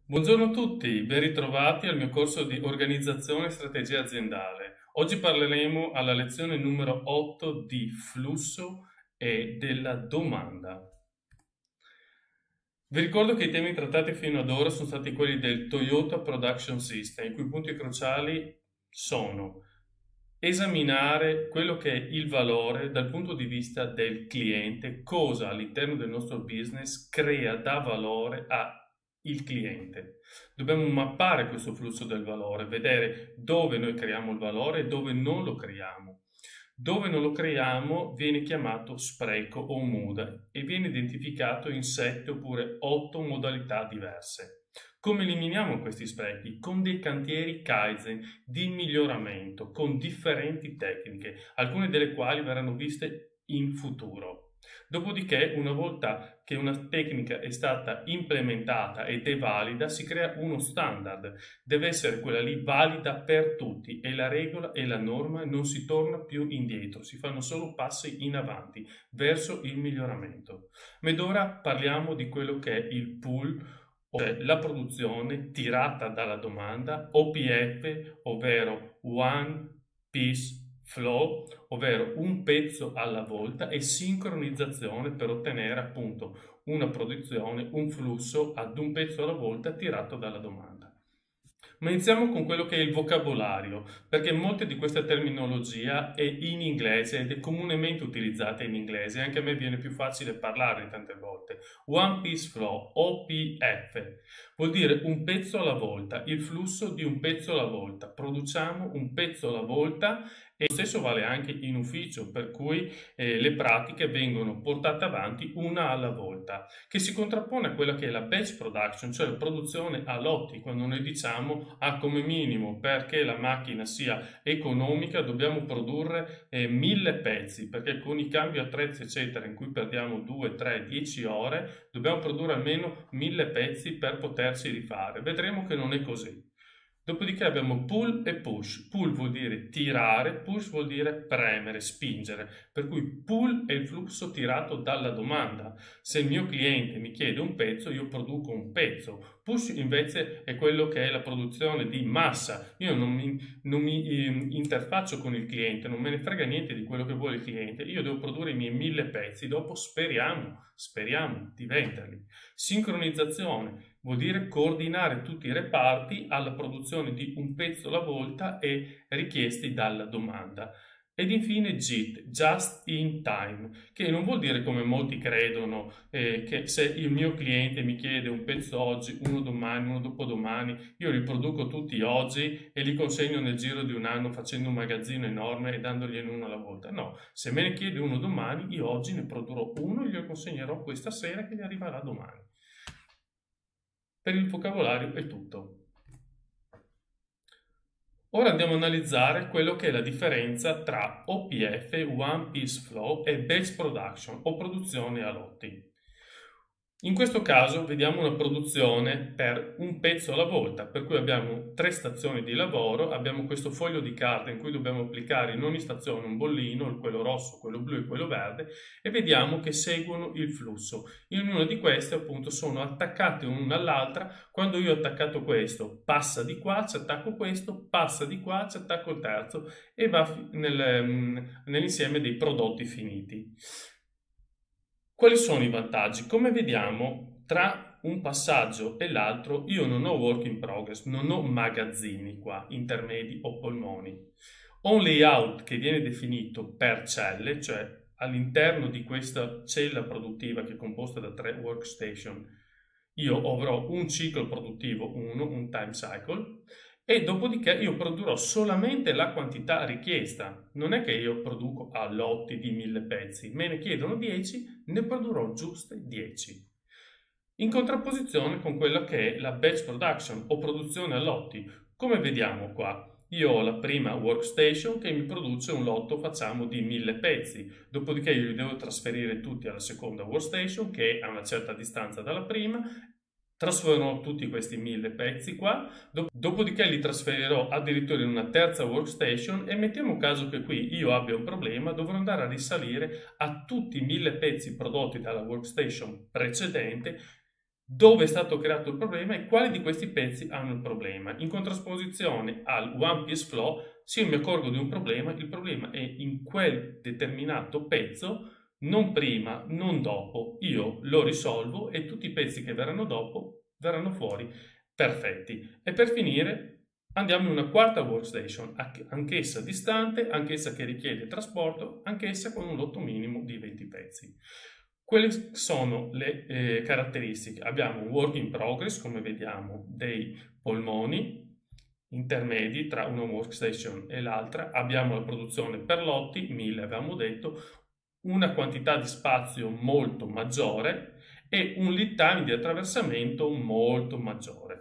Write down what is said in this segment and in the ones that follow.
Buongiorno a tutti, ben ritrovati al mio corso di organizzazione e strategia aziendale. Oggi parleremo alla lezione numero 8 di flusso e della domanda. Vi ricordo che i temi trattati fino ad ora sono stati quelli del Toyota Production System, i cui punti cruciali sono esaminare quello che è il valore dal punto di vista del cliente, cosa all'interno del nostro business dà valore al cliente. Dobbiamo mappare questo flusso del valore, vedere dove noi creiamo il valore e dove non lo creiamo. Dove non lo creiamo viene chiamato spreco o muda e viene identificato in 7 oppure 8 modalità diverse. Come eliminiamo questi sprechi? Con dei cantieri Kaizen di miglioramento, con differenti tecniche, alcune delle quali verranno viste in futuro. Dopodiché, una volta che una tecnica è stata implementata ed è valida, si crea uno standard. Deve essere quella lì valida per tutti, è la regola e la norma, non si torna più indietro, si fanno solo passi in avanti verso il miglioramento. Ed ora parliamo di quello che è il pull, cioè la produzione tirata dalla domanda, OPF, ovvero One Piece Flow, ovvero un pezzo alla volta, e sincronizzazione per ottenere appunto una produzione, un flusso ad un pezzo alla volta tirato dalla domanda. Ma iniziamo con quello che è il vocabolario, perché molte di questa terminologia è in inglese ed è comunemente utilizzata in inglese, anche a me viene più facile parlare tante volte. One Piece Flow, OPF, vuol dire un pezzo alla volta, il flusso di un pezzo alla volta. Produciamo un pezzo alla volta e lo stesso vale anche in ufficio, per cui le pratiche vengono portate avanti una alla volta, che si contrappone a quella che è la batch production, cioè la produzione a lotti. Quando noi diciamo come minimo, perché la macchina sia economica, dobbiamo produrre 1000 pezzi, perché con i cambi attrezzi eccetera, in cui perdiamo 2, 3, 10 ore, dobbiamo produrre almeno 1000 pezzi per potersi rifare. Vedremo che non è così. Dopodiché abbiamo pull e push. Pull vuol dire tirare, push vuol dire premere, spingere. Per cui pull è il flusso tirato dalla domanda. Se il mio cliente mi chiede un pezzo, io produco un pezzo. Push invece è quello che è la produzione di massa. Io non mi interfaccio con il cliente, non me ne frega niente di quello che vuole il cliente. Io devo produrre i miei 1000 pezzi, dopo speriamo di venderli. Sincronizzazione vuol dire coordinare tutti i reparti alla produzione di un pezzo alla volta e richiesti dalla domanda. Ed infine JIT, Just in Time, che non vuol dire, come molti credono, che se il mio cliente mi chiede un pezzo oggi, uno domani, uno dopodomani, io li produco tutti oggi e li consegno nel giro di un anno facendo un magazzino enorme e dandogliene uno alla volta. No, se me ne chiede uno domani, io oggi ne produrrò uno e glielo consegnerò questa sera che gli arriverà domani. Per il vocabolario è tutto. Ora andiamo a analizzare quello che è la differenza tra OPF, One Piece Flow, e Batch Production o produzione a lotti. In questo caso vediamo una produzione per un pezzo alla volta, per cui abbiamo 3 stazioni di lavoro, abbiamo questo foglio di carta in cui dobbiamo applicare in ogni stazione un bollino, quello rosso, quello blu e quello verde, e vediamo che seguono il flusso. In ognuna di queste appunto sono attaccate l'una all'altra. Quando io ho attaccato questo, passa di qua, ci attacco questo, passa di qua, ci attacco il terzo e va nell'insieme dei prodotti finiti. Quali sono i vantaggi? Come vediamo, tra un passaggio e l'altro io non ho work in progress, non ho magazzini qua, intermedi o polmoni. Ho un layout che viene definito per celle, cioè all'interno di questa cella produttiva che è composta da 3 workstation, io avrò un ciclo produttivo 1, un time cycle, e dopodiché io produrrò solamente la quantità richiesta. Non è che io produco a lotti di 1000 pezzi, me ne chiedono 10, ne produrrò giuste 10. In contrapposizione con quella che è la batch production o produzione a lotti. Come vediamo qua, io ho la prima workstation che mi produce un lotto, facciamo, di 1000 pezzi, dopodiché io li devo trasferire tutti alla seconda workstation che è a una certa distanza dalla prima. Trasferirò tutti questi 1000 pezzi qua, dopodiché li trasferirò addirittura in una terza workstation e mettiamo caso che qui io abbia un problema, dovrò andare a risalire a tutti i 1000 pezzi prodotti dalla workstation precedente dove è stato creato il problema e quali di questi pezzi hanno il problema. In contrapposizione al One Piece Flow, se io mi accorgo di un problema, il problema è in quel determinato pezzo, non prima, non dopo. Io lo risolvo e tutti i pezzi che verranno dopo verranno fuori perfetti. E per finire andiamo in una quarta workstation, anch'essa distante, anch'essa che richiede trasporto, anch'essa con un lotto minimo di 20 pezzi. Quelle sono le caratteristiche. Abbiamo un work in progress, come vediamo, dei polmoni intermedi tra una workstation e l'altra. Abbiamo la produzione per lotti, 1000 avevamo detto, una quantità di spazio molto maggiore e un lead time di attraversamento molto maggiore.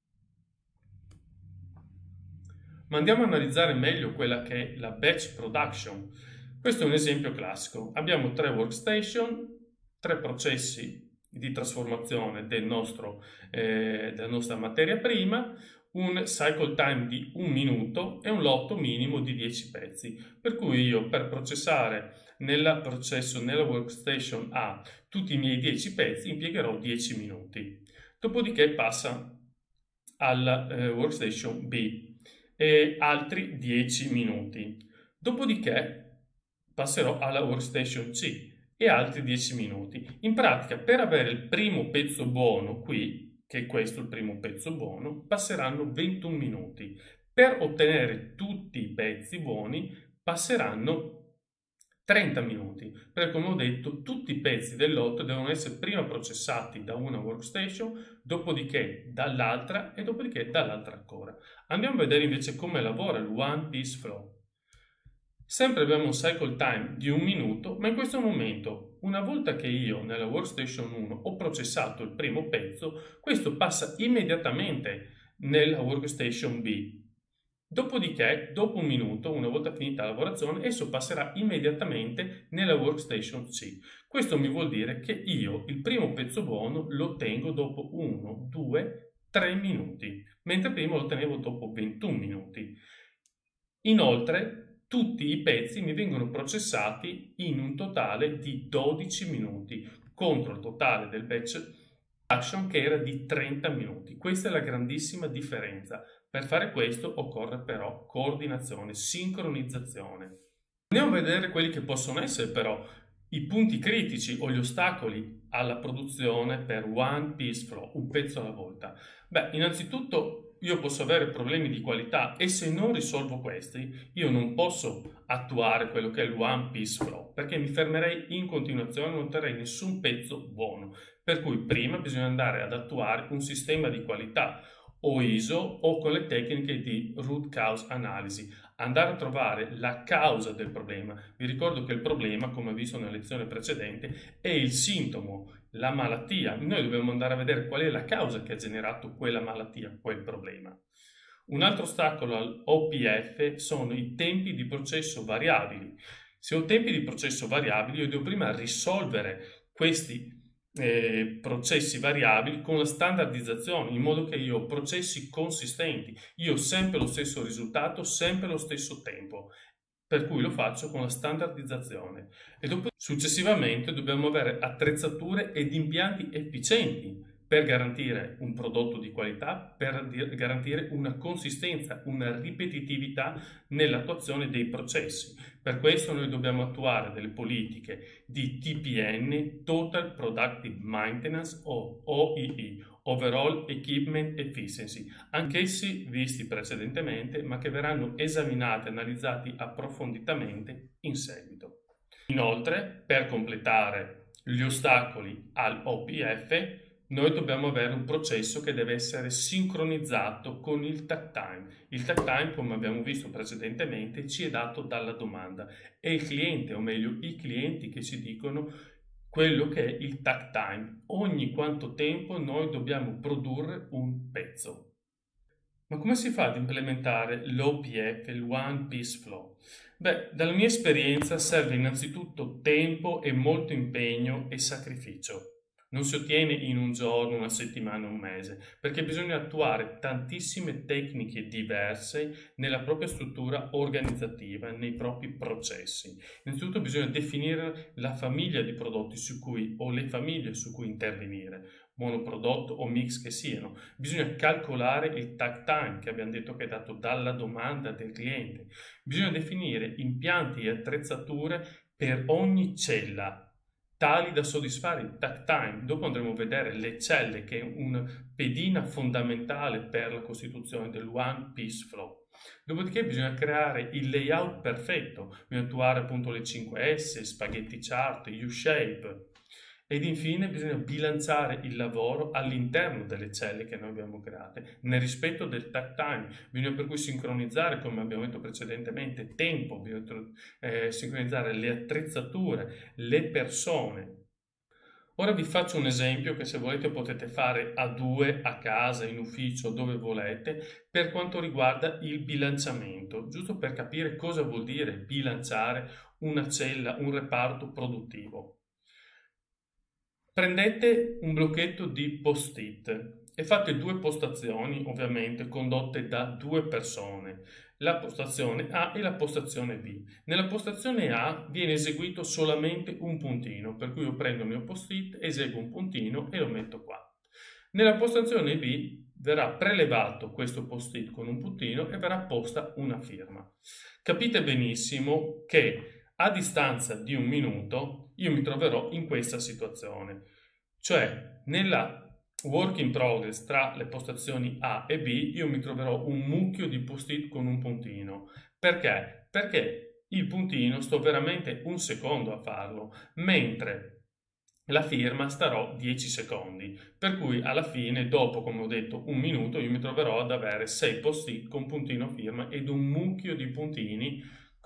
Ma andiamo a analizzare meglio quella che è la batch production. Questo è un esempio classico. Abbiamo 3 workstation, 3 processi di trasformazione della nostra materia prima, un cycle time di 1 minuto e un lotto minimo di 10 pezzi. Per cui io per processare nella workstation A tutti i miei 10 pezzi impiegherò 10 minuti. Dopodiché passa alla workstation B e altri 10 minuti. Dopodiché passerò alla workstation C e altri 10 minuti. In pratica, per avere il primo pezzo buono qui, che è questo il primo pezzo buono, passeranno 21 minuti. Per ottenere tutti i pezzi buoni passeranno 30 minuti, perché come ho detto tutti i pezzi del lotto devono essere prima processati da una workstation, dopodiché dall'altra e dopodiché dall'altra ancora. Andiamo a vedere invece come lavora il One Piece Flow. Sempre abbiamo un cycle time di 1 minuto, ma in questo momento, una volta che io nella workstation 1 ho processato il primo pezzo, questo passa immediatamente nella workstation B. Dopodiché, dopo 1 minuto, una volta finita la lavorazione, esso passerà immediatamente nella workstation C. Questo mi vuol dire che io il primo pezzo buono lo ottengo dopo 1, 2, 3 minuti, mentre prima lo ottenevo dopo 21 minuti. Inoltre, tutti i pezzi mi vengono processati in un totale di 12 minuti, contro il totale del batch production che era di 30 minuti. Questa è la grandissima differenza. Per fare questo occorre però coordinazione, sincronizzazione. Andiamo a vedere quelli che possono essere però i punti critici o gli ostacoli alla produzione per One Piece Flow, un pezzo alla volta. Beh, innanzitutto io posso avere problemi di qualità e se non risolvo questi, io non posso attuare quello che è il One Piece Flow, perché mi fermerei in continuazione e non otterrei nessun pezzo buono. Per cui prima bisogna andare ad attuare un sistema di qualità o ISO o con le tecniche di root cause analysis, andare a trovare la causa del problema. Vi ricordo che il problema, come visto nella lezione precedente, è il sintomo, la malattia. Noi dobbiamo andare a vedere qual è la causa che ha generato quella malattia, quel problema. Un altro ostacolo all'OPF sono i tempi di processo variabili. Se ho tempi di processo variabili, io devo prima risolvere questi processi variabili con la standardizzazione, in modo che io ho processi consistenti, io ho sempre lo stesso risultato, sempre lo stesso tempo, per cui lo faccio con la standardizzazione. E dopo successivamente dobbiamo avere attrezzature ed impianti efficienti per garantire un prodotto di qualità, per garantire una consistenza, una ripetitività nell'attuazione dei processi. Per questo noi dobbiamo attuare delle politiche di TPM, Total Productive Maintenance o OEE, Overall Equipment Efficiency, anch'essi visti precedentemente ma che verranno esaminati e analizzati approfonditamente in seguito. Inoltre, per completare gli ostacoli all'OPF, noi dobbiamo avere un processo che deve essere sincronizzato con il takt time. Il takt time, come abbiamo visto precedentemente, ci è dato dalla domanda. È il cliente, o meglio i clienti, che ci dicono quello che è il takt time. Ogni quanto tempo noi dobbiamo produrre un pezzo. Ma come si fa ad implementare l'OPF, il One Piece Flow? Beh, dalla mia esperienza serve innanzitutto tempo e molto impegno e sacrificio. non si ottiene in un giorno, una settimana, un mese, perché bisogna attuare tantissime tecniche diverse nella propria struttura organizzativa, nei propri processi. Innanzitutto bisogna definire la famiglia di prodotti su cui, o le famiglie su cui intervenire, monoprodotto o mix che siano. Bisogna calcolare il takt time che abbiamo detto che è dato dalla domanda del cliente. Bisogna definire impianti e attrezzature per ogni cella, tali da soddisfare il takt time. Dopo andremo a vedere le celle, che è una pedina fondamentale per la costituzione del One Piece Flow. Dopodiché bisogna creare il layout perfetto, bisogna attuare appunto le 5S, spaghetti chart, U-shape. Ed infine bisogna bilanciare il lavoro all'interno delle celle che noi abbiamo create, nel rispetto del takt time. Bisogna per cui sincronizzare, come abbiamo detto precedentemente, tempo, bisogna sincronizzare le attrezzature, le persone. Ora vi faccio un esempio che se volete potete fare a due, a casa, in ufficio, dove volete, per quanto riguarda il bilanciamento, giusto per capire cosa vuol dire bilanciare una cella, un reparto produttivo. Prendete un blocchetto di post-it e fate due postazioni, ovviamente condotte da due persone, la postazione A e la postazione B. Nella postazione A viene eseguito solamente un puntino, per cui io prendo il mio post-it, eseguo un puntino e lo metto qua. Nella postazione B verrà prelevato questo post-it con un puntino e verrà posta una firma. Capite benissimo che a distanza di un minuto io mi troverò in questa situazione, cioè nella work in progress tra le postazioni A e B io mi troverò un mucchio di post-it con un puntino. Perché? Perché il puntino sto veramente un secondo a farlo, mentre la firma starò 10 secondi, per cui alla fine, dopo, come ho detto, un minuto, io mi troverò ad avere 6 post-it con puntino firma ed un mucchio di puntini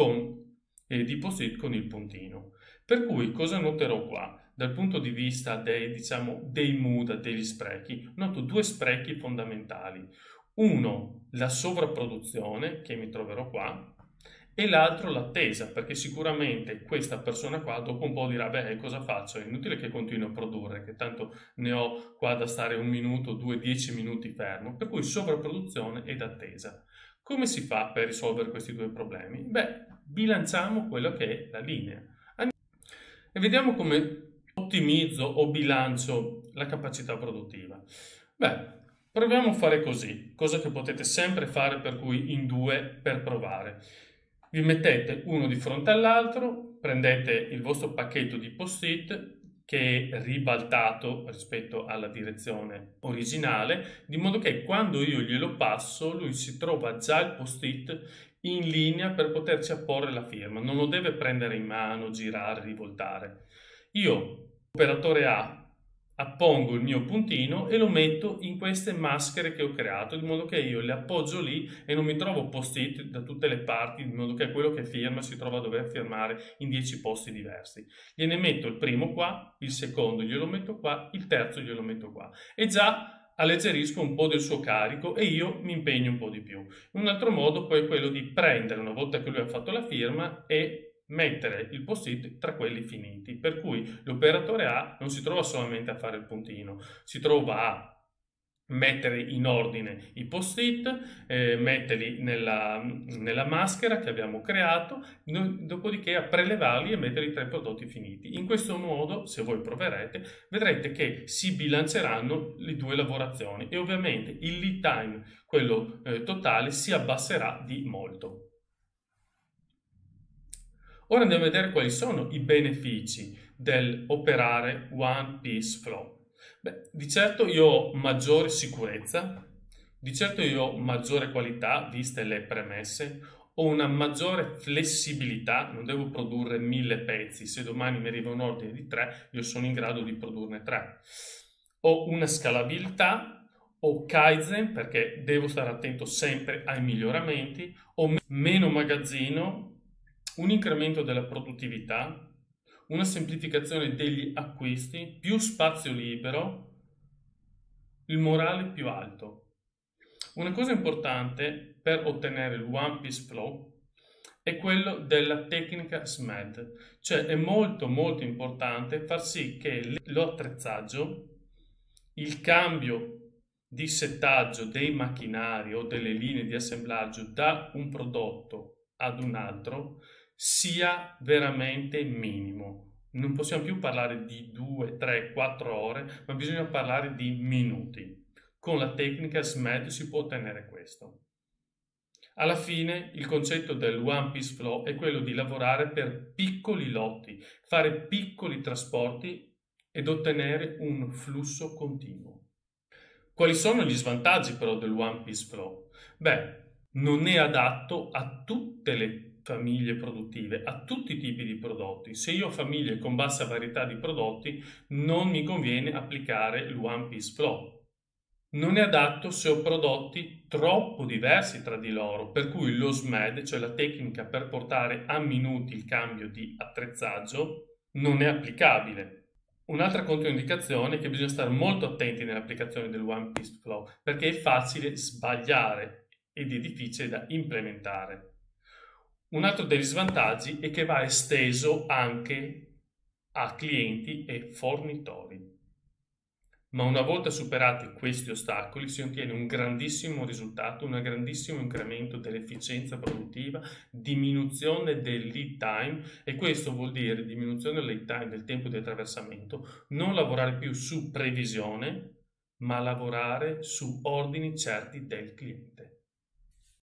di post-it con il puntino. Per cui cosa noterò qua? Dal punto di vista dei MUDA, degli sprechi, noto due sprechi fondamentali. Uno, la sovrapproduzione, che mi troverò qua, e l'altro l'attesa, perché sicuramente questa persona qua dopo un po' dirà, beh, cosa faccio? È inutile che continuo a produrre, che tanto ne ho qua da stare un minuto, 2, 10 minuti fermo. Per cui sovrapproduzione ed attesa. Come si fa per risolvere questi due problemi? Beh, bilanciamo quello che è la linea. E vediamo come ottimizzo o bilancio la capacità produttiva. Beh, proviamo a fare così, cosa che potete sempre fare per cui in due per provare. Vi mettete uno di fronte all'altro, prendete il vostro pacchetto di post-it che è ribaltato rispetto alla direzione originale, di modo che quando io glielo passo, lui si trova già il post-it in linea per poterci apporre la firma. Non lo deve prendere in mano, girare, rivoltare. Io, operatore A, appongo il mio puntino e lo metto in queste maschere che ho creato, di modo che io le appoggio lì e non mi trovo post-it da tutte le parti, di modo che quello che firma si trova a dover firmare in 10 posti diversi. Gliene metto il primo qua, il secondo glielo metto qua, il terzo glielo metto qua. E già alleggerisco un po' del suo carico e io mi impegno un po' di più. Un altro modo poi è quello di prendere, una volta che lui ha fatto la firma, e mettere il post-it tra quelli finiti, per cui l'operatore A non si trova solamente a fare il puntino, si trova a mettere in ordine i post-it, metterli nella maschera che abbiamo creato, dopodiché a prelevarli e metterli tra i prodotti finiti. In questo modo, se voi proverete, vedrete che si bilanceranno le due lavorazioni e ovviamente il lead time, quello totale, si abbasserà di molto. Ora andiamo a vedere quali sono i benefici dell'operare One Piece Flow. Beh, di certo io ho maggiore sicurezza, di certo io ho maggiore qualità, viste le premesse, ho una maggiore flessibilità, non devo produrre 1000 pezzi, se domani mi arriva un ordine di 3, io sono in grado di produrne 3. Ho una scalabilità, ho Kaizen perché devo stare attento sempre ai miglioramenti, ho meno magazzino, un incremento della produttività, una semplificazione degli acquisti, più spazio libero, il morale più alto. Una cosa importante per ottenere il One Piece Flow è quello della tecnica SMED, cioè è molto molto importante far sì che l'attrezzaggio, il cambio di settaggio dei macchinari o delle linee di assemblaggio da un prodotto ad un altro sia veramente minimo. Non possiamo più parlare di 2, 3, 4 ore, ma bisogna parlare di minuti. Con la tecnica SMED si può ottenere questo. Alla fine il concetto del One Piece Flow è quello di lavorare per piccoli lotti, fare piccoli trasporti ed ottenere un flusso continuo. Quali sono gli svantaggi però del One Piece Flow? Beh, non è adatto a tutte le famiglie produttive, a tutti i tipi di prodotti. Se io ho famiglie con bassa varietà di prodotti, non mi conviene applicare il One Piece Flow. Non è adatto se ho prodotti troppo diversi tra di loro, per cui lo SMED, cioè la tecnica per portare a minuti il cambio di attrezzaggio, non è applicabile. Un'altra controindicazione è che bisogna stare molto attenti nell'applicazione del One Piece Flow, perché è facile sbagliare ed è difficile da implementare. Un altro degli svantaggi è che va esteso anche a clienti e fornitori. Ma una volta superati questi ostacoli si ottiene un grandissimo risultato, un grandissimo incremento dell'efficienza produttiva, diminuzione del lead time, e questo vuol dire diminuzione del lead time, del tempo di attraversamento, non lavorare più su previsione, ma lavorare su ordini certi del cliente.